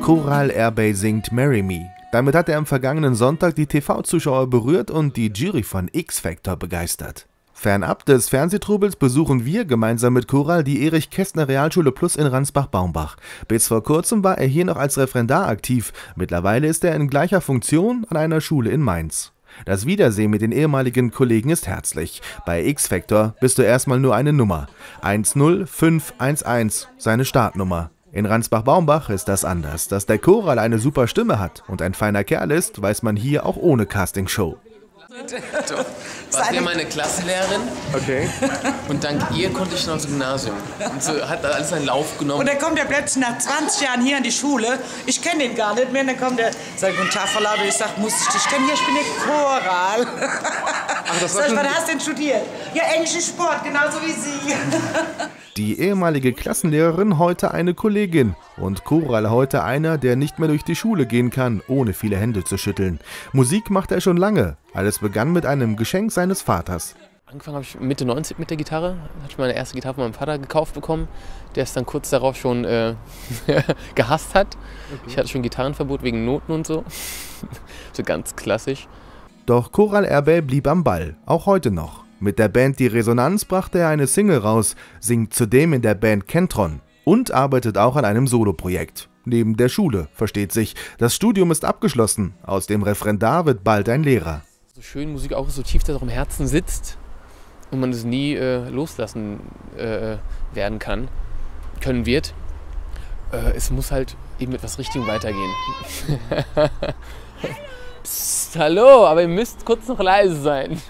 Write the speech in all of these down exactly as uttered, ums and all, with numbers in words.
Coral Airbay singt Marry Me. Damit hat er am vergangenen Sonntag die T V-Zuschauer berührt und die Jury von X-Factor begeistert. Fernab des Fernsehtrubels besuchen wir gemeinsam mit Coral die Erich-Kästner-Realschule Plus in Ransbach-Baumbach. Bis vor kurzem war er hier noch als Referendar aktiv. Mittlerweile ist er in gleicher Funktion an einer Schule in Mainz. Das Wiedersehen mit den ehemaligen Kollegen ist herzlich. Bei X-Factor bist du erstmal nur eine Nummer. eins null fünf eins eins, seine Startnummer. In Ransbach-Baumbach ist das anders. Dass der Coral eine super Stimme hat und ein feiner Kerl ist, weiß man hier auch ohne Castingshow. War ja meine Klassenlehrerin. Okay. Und dank ihr konnte ich noch ins Gymnasium. Und so hat alles seinen Lauf genommen. Und dann kommt er plötzlich nach zwanzig Jahren hier an die Schule. Ich kenne den gar nicht mehr. Und dann kommt er, sagt, guten Tag, Frau Laube. Ich sag, muss ich dich kennen? Ja, ich bin der Coral. Ach, das war Sag ich, schon... was hast du denn studiert? Ja, englischen Sport, genauso wie Sie. Die ehemalige Klassenlehrerin heute eine Kollegin und Coral heute einer, der nicht mehr durch die Schule gehen kann, ohne viele Hände zu schütteln. Musik macht er schon lange. Alles begann mit einem Geschenk seines Vaters. Angefangen habe ich Mitte neunzig mit der Gitarre. Da hatte ich meine erste Gitarre von meinem Vater gekauft bekommen, der es dann kurz darauf schon äh, gehasst hat. Okay. Ich hatte schon Gitarrenverbot wegen Noten und so. So ganz klassisch. Doch Coral Airbay blieb am Ball, auch heute noch. Mit der Band Die Resonanz brachte er eine Single raus, singt zudem in der Band Kentron und arbeitet auch an einem Soloprojekt. Neben der Schule, versteht sich. Das Studium ist abgeschlossen. Aus dem Referendar wird bald ein Lehrer. So schön Musik auch so tief, dass auch im Herzen sitzt und man es nie äh, loslassen äh, werden kann, können wird. Äh, es muss halt eben mit was Richtigem weitergehen. Psst, hallo, aber ihr müsst kurz noch leise sein.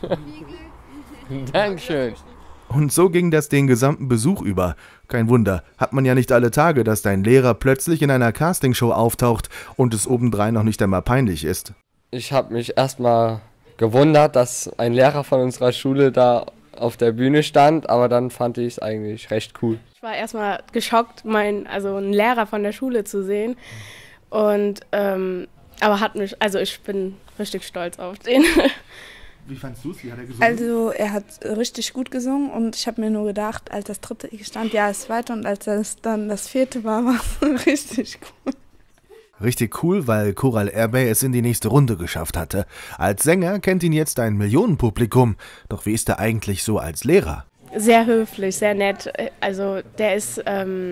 Dankeschön. Und so ging das den gesamten Besuch über. Kein Wunder, hat man ja nicht alle Tage, dass dein Lehrer plötzlich in einer Castingshow auftaucht und es obendrein noch nicht einmal peinlich ist. Ich habe mich erstmal gewundert, dass ein Lehrer von unserer Schule da auf der Bühne stand, aber dann fand ich es eigentlich recht cool. Ich war erstmal geschockt, mein, also einen Lehrer von der Schule zu sehen. Und ähm, aber hat mich, also ich bin richtig stolz auf den. Wie fandst du es? Wie hat er gesungen? Also er hat richtig gut gesungen und ich habe mir nur gedacht, als das dritte ich stand, ja, das zweite und als das dann das vierte war, war es richtig cool. Richtig cool, weil Coral Airbay es in die nächste Runde geschafft hatte. Als Sänger kennt ihn jetzt ein Millionenpublikum. Doch wie ist er eigentlich so als Lehrer? Sehr höflich, sehr nett. Also der ist, ähm,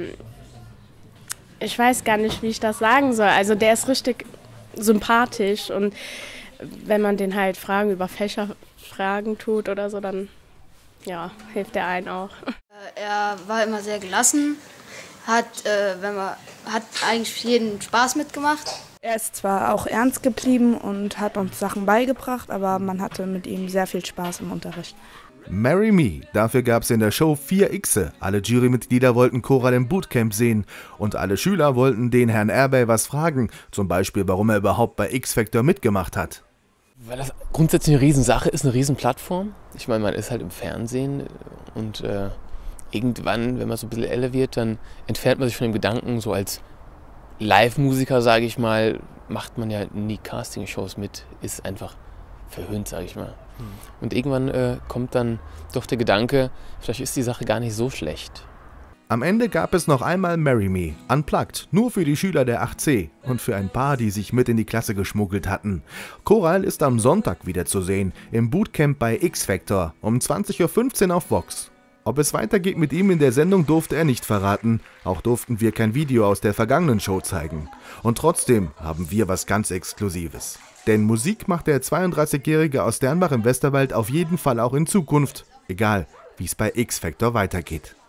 ich weiß gar nicht, wie ich das sagen soll. Also der ist richtig sympathisch und wenn man den halt Fragen über Fächerfragen tut oder so, dann ja, hilft er einen auch. Er war immer sehr gelassen, hat, äh, wenn man, hat eigentlich jeden Spaß mitgemacht. Er ist zwar auch ernst geblieben und hat uns Sachen beigebracht, aber man hatte mit ihm sehr viel Spaß im Unterricht. Marry Me, dafür gab es in der Show vier Xe. Alle Jurymitglieder wollten Coral im Bootcamp sehen und alle Schüler wollten den Herrn Airbay was fragen, zum Beispiel warum er überhaupt bei X-Factor mitgemacht hat. Weil das grundsätzlich eine Riesensache ist, eine Riesenplattform. Ich meine, man ist halt im Fernsehen und äh, irgendwann, wenn man so ein bisschen älter wird, dann entfernt man sich von dem Gedanken, so als Live-Musiker, sage ich mal, macht man ja nie Casting-Shows mit, ist einfach verhöhnt, sage ich mal. Hm. Und irgendwann äh, kommt dann doch der Gedanke, vielleicht ist die Sache gar nicht so schlecht. Am Ende gab es noch einmal Marry Me, unplugged, nur für die Schüler der acht C und für ein paar, die sich mit in die Klasse geschmuggelt hatten. Coral ist am Sonntag wieder zu sehen, im Bootcamp bei X-Factor, um zwanzig Uhr fünfzehn auf Vox. Ob es weitergeht mit ihm in der Sendung, durfte er nicht verraten, auch durften wir kein Video aus der vergangenen Show zeigen. Und trotzdem haben wir was ganz Exklusives. Denn Musik macht der zweiunddreißigjährige aus Dernbach im Westerwald auf jeden Fall auch in Zukunft, egal wie es bei X-Factor weitergeht.